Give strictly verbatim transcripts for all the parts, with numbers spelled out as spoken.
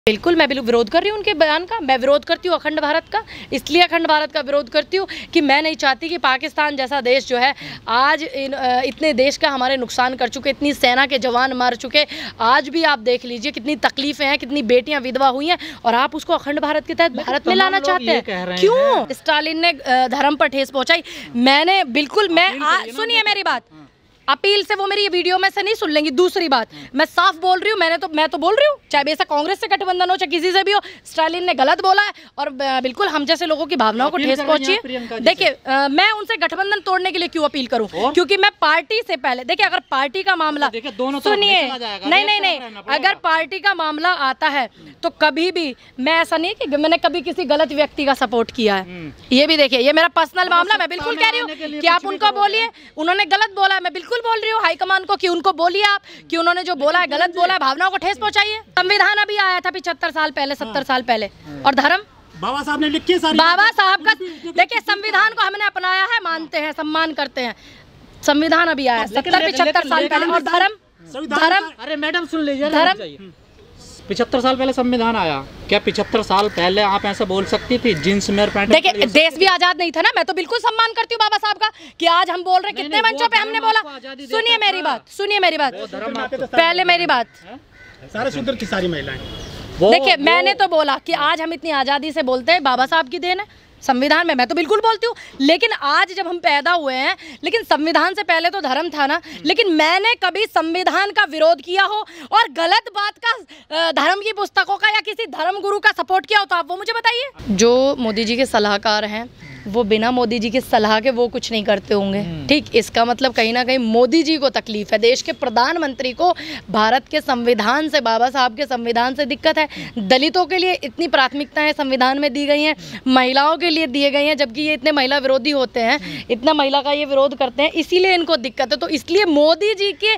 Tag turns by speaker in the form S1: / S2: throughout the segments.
S1: बिल्कुल, मैं बिल्कुल विरोध कर रही हूँ उनके बयान का। मैं विरोध करती हूँ अखंड भारत का, इसलिए अखंड भारत का विरोध करती हूँ कि मैं नहीं चाहती कि पाकिस्तान जैसा देश जो है आज इन, इतने देश का हमारे नुकसान कर चुके, इतनी सेना के जवान मार चुके। आज भी आप देख लीजिए कितनी तकलीफें हैं, कितनी बेटियां विधवा हुई हैं, और आप उसको अखंड भारत के तहत भारत में लाना चाहते हैं। क्यों? स्टालिन ने धर्म पर ठेस पहुँचाई। मैंने बिल्कुल, मैं सुनिए मेरी बात, अपील से वो मेरी ये वीडियो में से नहीं सुन लेंगी। दूसरी बात, मैं साफ बोल रही हूँ, मैंने तो मैं तो बोल रही हूँ, चाहे बेशक कांग्रेस से गठबंधन हो चाहे किसी से भी हो, स्टालिन ने गलत बोला है और बिल्कुल हम जैसे लोगों की भावनाओं को ठेस पहुंची है। देखिए, मैं उनसे गठबंधन तोड़ने के लिए क्यों अपील करूँ? क्योंकि मैं पार्टी से पहले, देखिए अगर पार्टी का मामला, सुनिए, नहीं नहीं नहीं, अगर पार्टी का मामला आता है तो कभी भी मैं ऐसा नहीं कि मैंने कभी किसी गलत व्यक्ति का सपोर्ट किया है। ये भी देखिए, ये मेरा पर्सनल मामला, मैं बिल्कुल कह रही हूँ कि आप उनको बोलिए, उन्होंने गलत बोला है, मैं बिल्कुल बोल रही हूँ हाईकमान को कि उनको बोलिए आप कि उन्होंने जो बोला है गलत बोला है, भावनाओं को ठेस पहुंचाइए। संविधान अभी आया था पिछहत्तर साल पहले, सत्तर साल पहले, और धर्म
S2: बाबा साहब ने लिखी सारी, बाबा साहब का
S1: देखिए, संविधान को हमने अपनाया है, मानते हैं, सम्मान करते हैं। संविधान अभी आया सत्तर पिछहत्तर साल पहले, और धर्म धर्म
S3: अरे मैडम सुन लीजिए,
S1: धर्म
S3: पिछहत्तर साल पहले संविधान आया, क्या पिछहत्तर साल पहले आप ऐसा बोल सकती थी जींस में पैंट?
S1: देखिए, देश भी आजाद नहीं था ना। मैं तो बिल्कुल सम्मान करती हूँ बाबा साहब का कि आज हम बोल रहे, कितने मंचों पे हमने बोला। सुनिए मेरी बात, सुनिए मेरी बात, पहले मेरी बात,
S2: सारे शूद्र की सारी महिलाएं।
S1: देखिए, मैंने तो बोला कि आज हम इतनी आजादी से बोलते हैं, बाबा साहब की देन है संविधान में, मैं तो बिल्कुल बोलती हूँ। लेकिन आज जब हम पैदा हुए हैं, लेकिन संविधान से पहले तो धर्म था ना। लेकिन मैंने कभी संविधान का विरोध किया हो और गलत बात का, धर्म की पुस्तकों का या किसी धर्म गुरु का सपोर्ट किया हो तो आप वो मुझे बताइए। जो मोदी जी के सलाहकार हैं वो बिना मोदी जी की सलाह के वो कुछ नहीं करते होंगे, ठीक? इसका मतलब कहीं ना कहीं मोदी जी को तकलीफ है, देश के प्रधानमंत्री को भारत के संविधान से, बाबा साहब के संविधान से दिक्कत है। दलितों के लिए इतनी प्राथमिकताएं संविधान में दी गई हैं, महिलाओं के लिए दिए गए हैं, जबकि ये इतने महिला विरोधी होते हैं, इतना महिला का ये विरोध करते हैं, इसीलिए इनको दिक्कत है। तो इसलिए मोदी जी के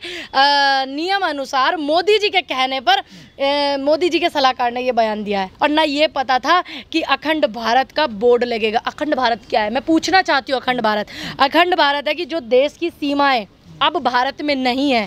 S1: नियम अनुसार, मोदी जी के कहने पर मोदी जी के सलाहकार ने ये बयान दिया है, और ना ये पता था कि अखंड भारत का बोर्ड लगेगा। अखंड भारत क्या है, मैं पूछना चाहती हूँ। अखंड भारत अखंड भारत है कि जो देश की सीमाएं अब भारत में नहीं है,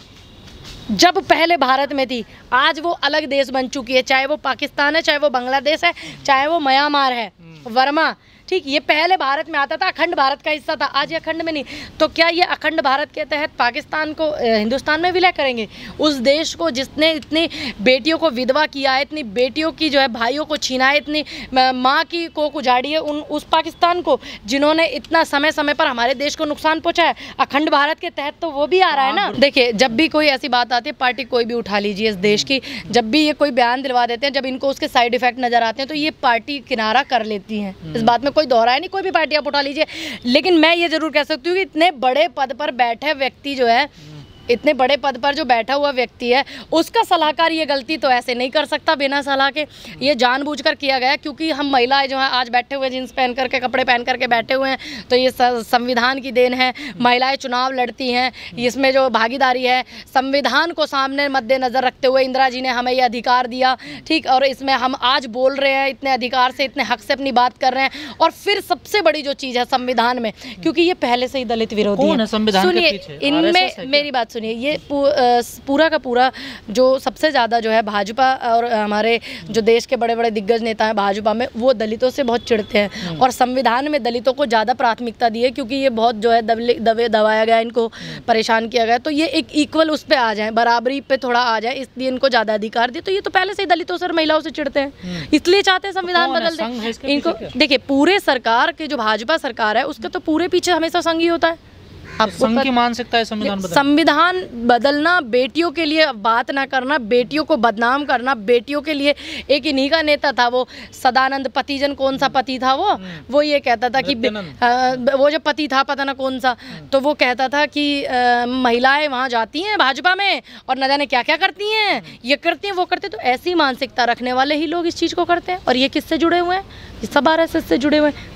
S1: जब पहले भारत में थी, आज वो अलग देश बन चुकी है। चाहे वो पाकिस्तान है, चाहे वो बांग्लादेश है, चाहे वो म्यांमार है, वर्मा, ठीक? ये पहले भारत में आता था, अखंड भारत का हिस्सा था, आज ये अखंड में नहीं। तो क्या ये अखंड भारत के तहत पाकिस्तान को हिंदुस्तान में विलय करेंगे? उस देश को जिसने इतनी बेटियों को विधवा किया है, इतनी बेटियों की जो है भाइयों को छीना है, इतनी माँ की कोख उजाड़ी है, उन उस पाकिस्तान को जिन्होंने इतना समय समय पर हमारे देश को नुकसान पहुँचाया, अखंड भारत के तहत तो वो भी आ रहा है ना। देखिए, जब भी कोई ऐसी बात आती है, पार्टी कोई भी उठा लीजिए इस देश की, जब भी ये कोई बयान दिलवा देते हैं, जब इनको उसके साइड इफेक्ट नजर आते हैं तो ये पार्टी किनारा कर लेती हैं। इस बात में कोई दोहराया नहीं, कोई भी पार्टी आप उठा लीजिए। लेकिन मैं ये जरूर कह सकती हूँ कि इतने बड़े पद पर बैठे व्यक्ति जो है, इतने बड़े पद पर जो बैठा हुआ व्यक्ति है, उसका सलाहकार ये गलती तो ऐसे नहीं कर सकता बिना सलाह के। ये जानबूझकर किया गया क्योंकि हम महिलाएं जो हैं आज बैठे हुए जींस पहन करके, कपड़े पहन करके बैठे हुए हैं, तो ये संविधान की देन है। महिलाएं चुनाव लड़ती हैं, इसमें जो भागीदारी है, संविधान को सामने मद्देनज़र रखते हुए इंदिरा जी ने हमें ये अधिकार दिया, ठीक? और इसमें हम आज बोल रहे हैं, इतने अधिकार से, इतने हक से अपनी बात कर रहे हैं। और फिर सबसे बड़ी जो चीज़ है संविधान में, क्योंकि ये पहले से ही दलित विरोधी है। सुनिए, इनमें मेरी बात सुनिए, ये पूरा का पूरा जो सबसे ज़्यादा जो है भाजपा और हमारे जो देश के बड़े बड़े दिग्गज नेता हैं भाजपा में, वो दलितों से बहुत चिढ़ते हैं और संविधान में दलितों को ज़्यादा प्राथमिकता दी है क्योंकि ये बहुत जो है दबे दबाया गया, इनको परेशान किया गया। तो ये एक इक्वल उस पर आ जाए, बराबरी पे थोड़ा आ जाए, इसलिए इनको ज़्यादा अधिकार दिए। तो ये तो पहले से ही दलितों से और महिलाओं से चिढ़ते हैं, इसलिए चाहते हैं संविधान बदल दें इनको। देखिए, पूरे सरकार के जो भाजपा सरकार है उसके तो पूरे पीछे हमेशा संघ ही होता है।
S3: संघ की मानसिकता है संविधान बदलना।
S1: संविधान बदलना, बेटियों के लिए बात ना करना, बेटियों को बदनाम करना, बेटियों के लिए एक इन्हीं का नेता था वो सदानंद पतिजन, कौन सा पति था वो वो ये कहता था कि आ, वो जो पति था पता ना कौन सा, तो वो कहता था कि आ, महिलाएं वहाँ जाती हैं भाजपा में और न जाने क्या क्या करती हैं, ये करती हैं वो करते। तो ऐसी मानसिकता रखने वाले ही लोग इस चीज़ को करते हैं। और ये किससे जुड़े हुए हैं? ये सब आर एस एस से जुड़े हुए हैं।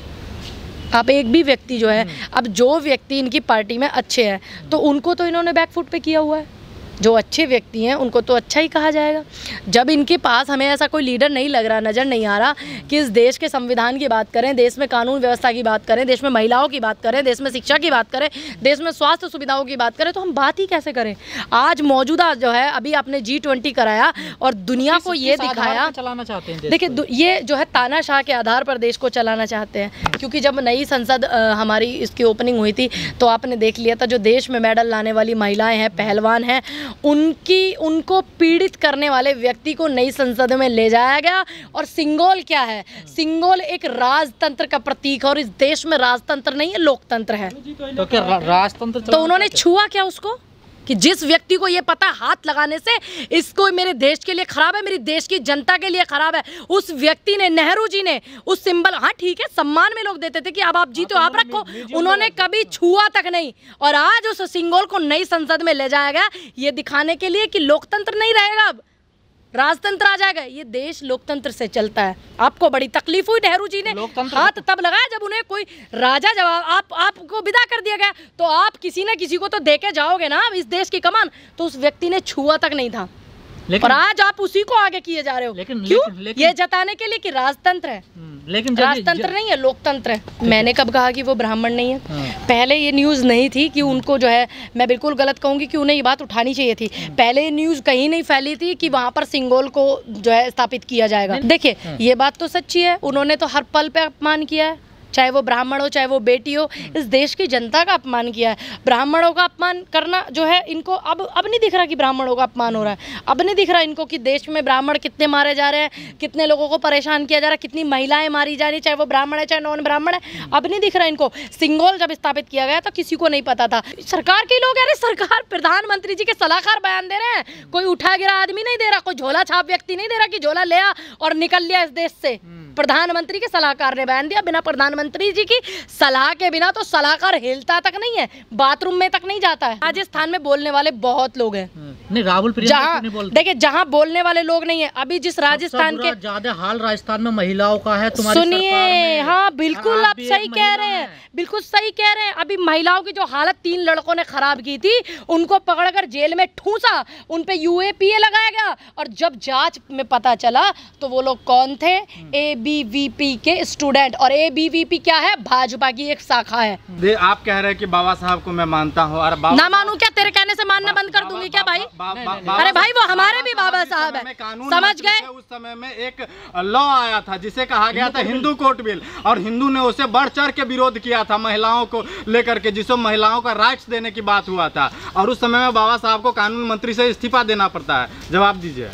S1: आप एक भी व्यक्ति जो है, अब जो व्यक्ति इनकी पार्टी में अच्छे हैं तो उनको तो इन्होंने बैकफुट पे किया हुआ है। जो अच्छे व्यक्ति हैं उनको तो अच्छा ही कहा जाएगा। जब इनके पास हमें ऐसा कोई लीडर नहीं लग रहा, नज़र नहीं आ रहा कि इस देश के संविधान की बात करें, देश में कानून व्यवस्था की बात करें, देश में महिलाओं की बात करें, देश में शिक्षा की बात करें, देश में स्वास्थ्य सुविधाओं की बात करें, तो हम बात ही कैसे करें। आज मौजूदा जो है अभी आपने जी ट्वेंटी कराया और दुनिया को ये दिखाया,
S3: चलाना चाहते हैं
S1: देखिए ये जो है तानाशाह के आधार पर देश को चलाना चाहते हैं। क्योंकि जब नई संसद हमारी इसकी ओपनिंग हुई थी तो आपने देख लिया था जो देश में मेडल लाने वाली महिलाएं हैं, पहलवान हैं, उनकी उनको पीड़ित करने वाले व्यक्ति को नई संसद में ले जाया गया। और सिंगोल क्या है? सिंगोल एक राजतंत्र का प्रतीक है और इस देश में राजतंत्र नहीं है, लोकतंत्र है।
S3: तो क्या राजतंत्र
S1: तो उन्होंने छुआ क्या उसको कि जिस व्यक्ति को ये पता हाथ लगाने से इसको मेरे देश के लिए खराब है, मेरी देश की जनता के लिए खराब है, उस व्यक्ति ने, नेहरू जी ने उस सिंबल, हाँ ठीक है सम्मान में लोग देते थे कि अब आप जीतो आप रखो, उन्होंने कभी छुआ तक नहीं। और आज उस सिंबल को नई संसद में ले जाया गया ये दिखाने के लिए कि लोकतंत्र नहीं रहेगा, अब राजतंत्र आ जाएगा। ये देश लोकतंत्र से चलता है। आपको बड़ी तकलीफ हुई, नेहरू जी ने हाथ तब लगाया जब उन्हें कोई राजा जवाब आप आपको विदा कर दिया गया, तो आप किसी न किसी को तो देके जाओगे ना इस देश की कमान। तो उस व्यक्ति ने छुआ तक नहीं था और आज आप उसी को आगे किए जा रहे हो।
S3: लेकिन,
S1: क्यों?
S3: लेकिन, लेकिन,
S1: ये जताने के लिए कि राजतंत्र है,
S3: लेकिन
S1: राजतंत्र नहीं है, लोकतंत्र है। मैंने कब कहा कि वो ब्राह्मण नहीं है? पहले ये न्यूज़ नहीं थी कि उनको जो है, मैं बिल्कुल गलत कहूँगी कि उन्हें ये बात उठानी चाहिए थी। पहले ये न्यूज़ कहीं नहीं फैली थी कि वहाँ पर सिंगोल को जो है स्थापित किया जाएगा। देखिए ये बात तो सच्ची है, उन्होंने तो हर पल पे अपमान किया है, चाहे वो ब्राह्मण हो चाहे वो बेटी हो, इस देश की जनता का अपमान किया है। ब्राह्मणों का अपमान करना जो है इनको अब अब नहीं दिख रहा कि ब्राह्मणों का अपमान हो रहा है, अब नहीं दिख रहा इनको कि देश में ब्राह्मण कितने मारे जा रहे हैं, कितने लोगों को परेशान किया जा रहा है, कितनी महिलाएं मारी जा रही, चाहे वो ब्राह्मण है चाहे नॉन ब्राह्मण है, अब नहीं दिख रहा इनको। सिंगोल जब स्थापित किया गया तो किसी को नहीं पता था। सरकार के लोग, अरे सरकार प्रधानमंत्री जी के सलाहकार बयान दे रहे हैं, कोई उठा गिरा आदमी नहीं दे रहा, कोई झोला छाप व्यक्ति नहीं दे रहा कि झोला ले आ और निकल लिया इस देश से। प्रधानमंत्री के सलाहकार ने बयान दिया, बिना प्रधानमंत्री जी की सलाह के बिना तो सलाहकार हिलता तक नहीं है, बाथरूम में तक नहीं जाता है। राजस्थान में बोलने वाले बहुत लोग हैं,
S3: नहीं राहुल
S1: जहाँ देखिए जहाँ बोलने वाले लोग नहीं है। अभी जिस राजस्थान के
S3: ज्यादा हाल राजस्थान में महिलाओं का है, तुम्हारी
S1: सुनिए, हाँ बिल्कुल आप सही कह रहे हैं, बिल्कुल सही कह रहे हैं। अभी महिलाओं की जो हालत तीन लड़कों ने खराब की थी, उनको पकड़कर जेल में ठूसा, उन पे यूएपीए लगाया गया और जब जांच में पता चला तो वो लोग कौन थे? एबीवीपी के स्टूडेंट। और एबीवीपी क्या है? भाजपा की एक शाखा है।
S4: दे, आप कह रहे हैं कि बाबा साहब को मैं मानता हूँ, और
S1: ना मानू क्या? तेरे कहने से मानना बंद कर दूंगी क्या भाई? अरे भाई वो हमारे भी बाबा साहब है, समझ गए?
S4: उस समय में एक लॉ आया था जिसे कहा गया था हिंदू कोर्ट बिल, और हिंदू ने उसे बढ़ चढ़ के विरोध किया था महिलाओं को लेकर के, जिसमें महिलाओं का राइट्स देने की बात हुआ था। और उस समय में बाबा साहब को कानून मंत्री से इस्तीफा देना पड़ता है। जवाब दीजिए।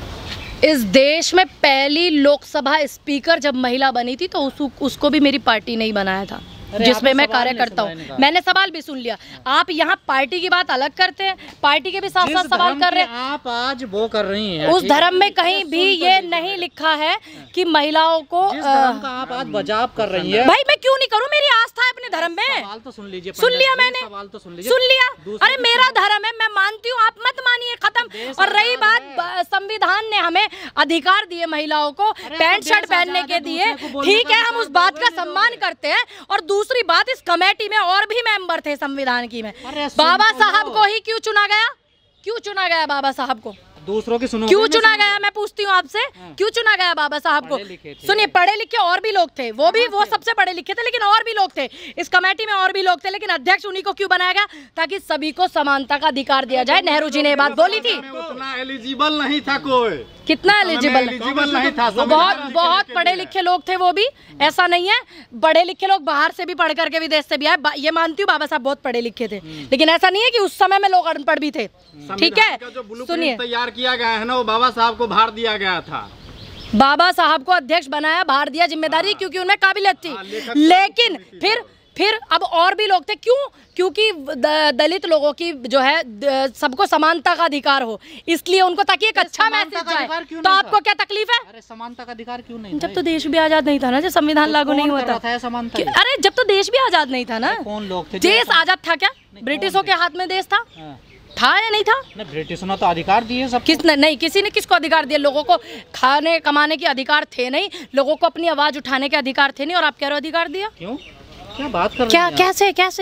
S1: इस देश में पहली लोकसभा स्पीकर जब महिला बनी थी तो उस, उसको भी मेरी पार्टी ने ही बनाया था, जिसमें मैं कार्यकर्ता हूँ। मैंने सवाल भी सुन लिया। आप यहाँ पार्टी की बात अलग करते हैं, पार्टी के भी साथ साथ सवाल कर रहे हैं।
S3: आप आज वो कर रही हैं,
S1: उस धर्म में कहीं भी ये नहीं लिखा है कि महिलाओं को,
S3: जिस धर्म का आप आज बजाव कर रही है।
S1: भाई मैं क्यों नहीं करूँ, मेरी आस्था है अपने धर्म में।
S3: सवाल तो सुन लीजिए,
S1: सुन लिया मैंने,
S3: सवाल तो सुन लीजिए,
S1: सुन लिया। अरे मेरा धर्म है, मैं मानती हूँ, आप मत मानिए, खत्म। और रही बात, संविधान ने हमें अधिकार दिए महिलाओं को पैंट शर्ट पहनने के दिए, ठीक है, हम उस बात का सम्मान करते हैं। और दूसरी बात, इस कमेटी में और भी मेंबर थे संविधान की में, बाबा साहब को ही क्यों चुना गया? क्यों चुना गया बाबा साहब को?
S3: दूसरों की सुनो,
S1: क्यों चुना गया? मैं पूछती हूँ आपसे, क्यों चुना गया बाबा साहब को? सुनिए, पढ़े लिखे और भी लोग थे, वो भी वो सबसे पढ़े लिखे थे, लेकिन और भी लोग थे इस कमेटी में, और भी लोग थे, लेकिन अध्यक्ष उन्हीं को क्यों बनाया गया? ताकि सभी को समानता का अधिकार दिया जाए। नेहरू जी ने ये बात बोली थी।
S4: उतना एलिजिबल नहीं था कोई,
S1: कितना एलिजिबल
S4: एलिजिबल नहीं था,
S1: बहुत बहुत पढ़े लिखे लोग थे वो भी, ऐसा नहीं है। बड़े लिखे लोग बाहर से भी पढ़ करके विदेश से भी आए, ये मानती हूँ, बाबा साहब बहुत पढ़े लिखे थे, लेकिन ऐसा नहीं है कि उस समय में लोग अनपढ़ भी थे। ठीक है, सुनिए,
S4: तैयार किया गया है ना, वो बाबा साहब को भार दिया गया था।
S1: बाबा साहब को अध्यक्ष बनाया, भार दिया, जिम्मेदारी, क्योंकि उनमें काबिलियत थी। लेकिन फिर फिर अब और भी लोग थे, क्यों? क्योंकि दलित लोगों की जो है सबको समानता का अधिकार हो, इसलिए उनको, ताकि एक अच्छा मैसेज जाए। तो आपको क्या तकलीफ है?
S3: अरे समानता का अधिकार क्यों नहीं?
S1: जब तो देश भी आजाद नहीं था ना, जब संविधान लागू नहीं हुआ था। अरे जब तो देश भी आजाद नहीं था ना,
S3: कौन लोग थे?
S1: देश आजाद था क्या? ब्रिटिशों के हाथ में देश था, था या नहीं था?
S3: नहीं, ब्रिटिशों ने तो अधिकार दिए सब।
S1: किसने? नहीं, किसी ने किसको अधिकार दिया? लोगों को खाने कमाने के अधिकार थे नहीं, लोगों को अपनी आवाज उठाने के अधिकार थे नहीं, और आप कह रहे हो अधिकार दिया?
S3: क्यों? क्या बात कर रहे
S1: क्या?
S3: हैं?
S1: कैसे कैसे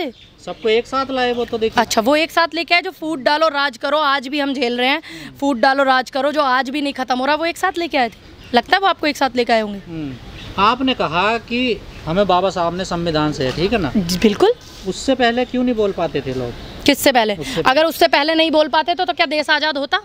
S3: सबको एक साथ लाए वो तो देखिए।
S1: अच्छा, वो एक साथ लेके आए जो फूट डालो राज करो आज भी हम झेल रहे हैं, फूट डालो राज करो जो आज भी नहीं खत्म हो रहा, वो एक साथ लेके आए थे। लगता है वो आपको एक साथ लेके आए होंगे।
S3: आपने कहा कि हमें बाबा साहब ने संविधान से, ठीक है ना,
S1: बिल्कुल।
S3: उससे पहले क्यों नहीं बोल पाते थे लोग?
S1: किससे पहले?
S3: उससे
S1: अगर उससे पहले नहीं बोल पाते तो, तो क्या देश आज़ाद होता?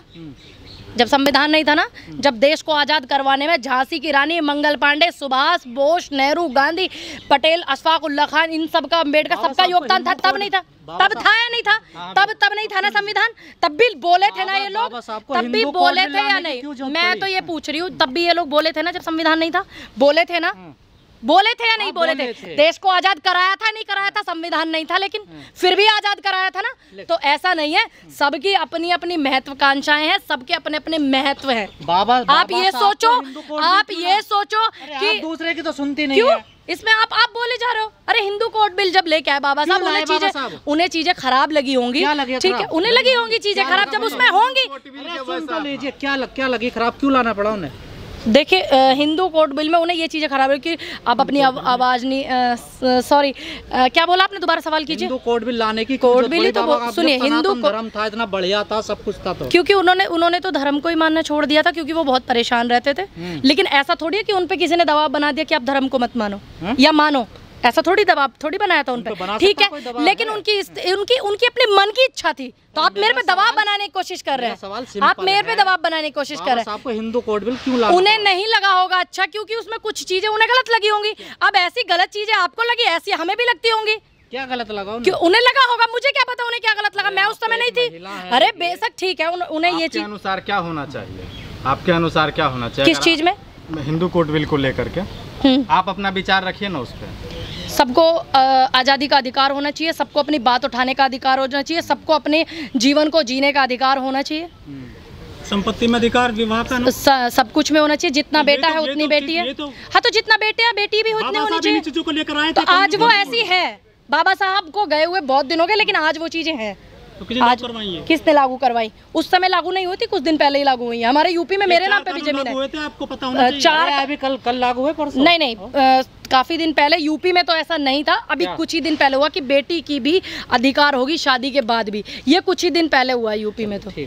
S1: जब संविधान नहीं था ना, जब देश को आज़ाद करवाने में झांसी की रानी, मंगल पांडे, सुभाष बोस, नेहरू, गांधी, पटेल, अशफाक उल्ला खान, इन सबका, अम्बेडकर, सबका योगदान था। तब नहीं था, तब था या नहीं था? तब तब नहीं था ना संविधान? तब भी बोले थे ना ये लोग, तब भी बोले थे या नहीं? मैं तो ये पूछ रही हूँ, तब भी ये लोग बोले थे ना जब संविधान नहीं था? बोले थे ना? बोले थे या नहीं बोले थे? देश को आजाद कराया था नहीं कराया था? संविधान नहीं था लेकिन फिर भी आजाद कराया था ना। तो ऐसा नहीं है, सबकी अपनी अपनी महत्वाकांक्षाएं हैं, सबके अपने अपने महत्व हैं।
S3: बाबा
S1: आप ये सोचो, आप ये सोचो कि
S3: दूसरे की तो सुनती नहीं
S1: क्यों
S3: है।
S1: इसमें आप आप बोले जा रहे हो। अरे हिंदू कोड बिल जब लेके आए बाबा साहब, उन्हें चीजें उन्हें चीजें खराब लगी होंगी, ठीक है, उन्हें लगी होंगी चीजें खराब जब उसमें होंगी।
S3: सुन तो लीजिए, क्या लग, क्या लगी खराब, क्यों लाना पड़ा उन्हें?
S1: देखिए, हिंदू कोड बिल में उन्हें ये चीज़ें खराब है कि आप अपनी आवाज़ नहीं, सॉरी क्या बोला आपने, दोबारा सवाल कीजिए।
S3: हिंदू कोड बिल लाने की
S1: कोड बिल ही तो सुनिए, हिंदू
S3: धर्म था, इतना बढ़िया था, सब कुछ था, तो
S1: क्योंकि उन्होंने उन्होंने तो धर्म को ही मानना छोड़ दिया था क्योंकि वो बहुत परेशान रहते थे। लेकिन ऐसा थोड़ी है कि उन पे किसी ने दबाव बना दिया कि आप धर्म को मत मानो या मानो, ऐसा थोड़ी दबाव थोड़ी बनाया था उन पे, ठीक है। लेकिन उनकी उनकी उनकी अपनी मन की इच्छा थी, तो आप मेरे पे दबाव बनाने की कोशिश कर रहे हैं, आप मेरे पे दबाव बनाने की कोशिश कर रहे हैं।
S3: आपको हिंदू कोड बिल क्यों लाना?
S1: उन्हें नहीं लगा होगा अच्छा, क्योंकि उसमें कुछ चीजें उन्हें गलत लगी होंगी। अब ऐसी गलत चीजें आपको लगी, ऐसी हमें भी लगती होंगी।
S3: क्या गलत लगा?
S1: क्यों उन्हें लगा होगा, मुझे क्या पता उन्हें क्या गलत लगा, मैं उस समय नहीं थी। अरे बेशक ठीक है, उन्हें ये चीज
S4: अनुसार क्या होना चाहिए, आपके अनुसार क्या होना चाहिए?
S1: किस चीज में?
S4: हिंदू कोड बिल को लेकर के आप अपना विचार रखिए ना उस पर।
S1: सबको आज़ादी का अधिकार होना चाहिए, सबको अपनी बात उठाने का अधिकार होना चाहिए, सबको अपने जीवन को जीने का अधिकार होना चाहिए,
S2: संपत्ति में अधिकार, विवाह का ना?
S1: सब कुछ में होना चाहिए। जितना बेटा है उतनी
S2: तो,
S1: बेटी है,
S2: तो,
S1: हाँ तो जितना बेटे है बेटी भी उतनी होनी चाहिए।
S2: चीजों को लेकर आए
S1: तो आज वो ऐसी है, बाबा साहब को गए हुए बहुत दिन हो गए लेकिन आज वो चीजें हैं।
S2: तो किसने लागू करवाई है?
S1: किसने लागू करवाई? उस समय लागू नहीं हुई थी, कुछ दिन पहले ही लागू हुई है। हमारे यूपी में मेरे नाम पे भी जमीन है।
S2: आपको पता होना चाहिए।
S1: चार
S3: अभी कल कल लागू हुए परसों?
S1: नहीं नहीं, काफी दिन पहले यूपी में तो ऐसा नहीं था, अभी कुछ ही दिन पहले हुआ कि बेटी की भी अधिकार होगी शादी के बाद भी, ये कुछ ही दिन पहले हुआ यूपी में। तो